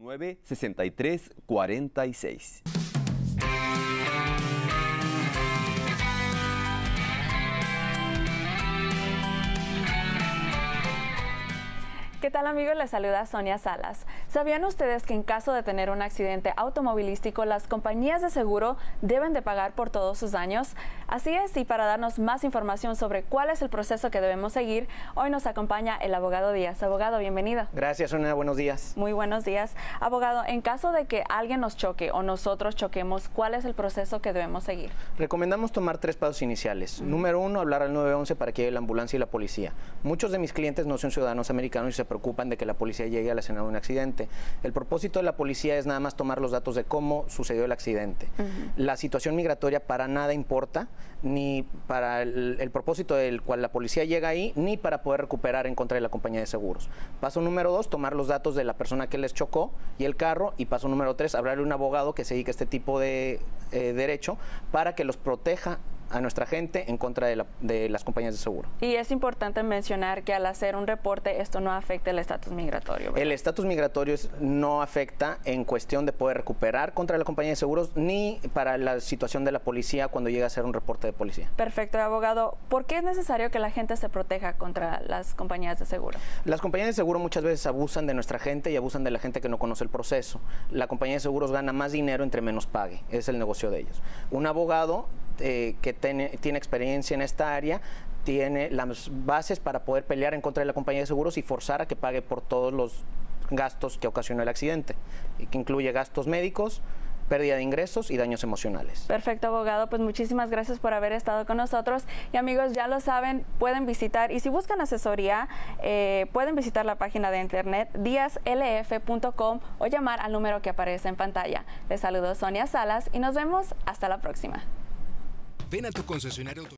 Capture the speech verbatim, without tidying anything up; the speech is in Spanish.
nueve, sesenta y tres, cuarenta y seis. ¿Qué tal, amigos? Les saluda Sonia Salas. ¿Sabían ustedes que en caso de tener un accidente automovilístico, las compañías de seguro deben de pagar por todos sus daños? Así es, y para darnos más información sobre cuál es el proceso que debemos seguir, hoy nos acompaña el abogado Díaz. Abogado, bienvenido. Gracias, Sonia. Buenos días. Muy buenos días. Abogado, en caso de que alguien nos choque o nosotros choquemos, ¿cuál es el proceso que debemos seguir? Recomendamos tomar tres pasos iniciales. Mm. Número uno, hablar al nueve once para que llegue la ambulancia y la policía. Muchos de mis clientes no son ciudadanos americanos y se preocupan de que la policía llegue a la escena de un accidente. El propósito de la policía es nada más tomar los datos de cómo sucedió el accidente. Uh-huh. La situación migratoria para nada importa, ni para el, el propósito del cual la policía llega ahí, ni para poder recuperar en contra de la compañía de seguros. Paso número dos, tomar los datos de la persona que les chocó y el carro. Y paso número tres, hablarle a un abogado que se dedique a este tipo de eh, derecho para que los proteja a nuestra gente en contra de, la, de las compañías de seguro. Y es importante mencionar que al hacer un reporte esto no afecta el estatus migratorio, ¿verdad? El estatus migratorio no afecta en cuestión de poder recuperar contra la compañía de seguros ni para la situación de la policía cuando llega a hacer un reporte de policía. Perfecto, abogado. ¿Por qué es necesario que la gente se proteja contra las compañías de seguro? Las compañías de seguro muchas veces abusan de nuestra gente y abusan de la gente que no conoce el proceso. La compañía de seguros gana más dinero entre menos pague. Es el negocio de ellos. Un abogado eh, que Tiene, tiene experiencia en esta área, tiene las bases para poder pelear en contra de la compañía de seguros y forzar a que pague por todos los gastos que ocasionó el accidente, y que incluye gastos médicos, pérdida de ingresos y daños emocionales. Perfecto, abogado. Pues muchísimas gracias por haber estado con nosotros. Y amigos, ya lo saben, pueden visitar, y si buscan asesoría, eh, pueden visitar la página de internet díaz l f punto com o llamar al número que aparece en pantalla. Les saludo Sonia Salas y nos vemos hasta la próxima. Ven a tu concesionario.